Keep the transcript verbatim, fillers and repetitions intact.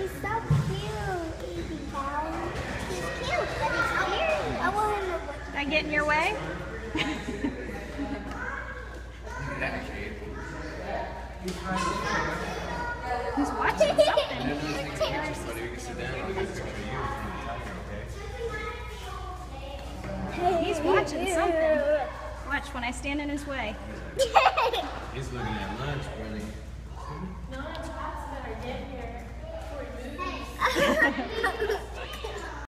He's so cute, baby cow. He's cute, but he's scary. I want him to look. Did I get in your way? He's watching something. He's watching something. Watch when I stand in his way. He's looking at lunch, buddy. No, it's better get here before you move.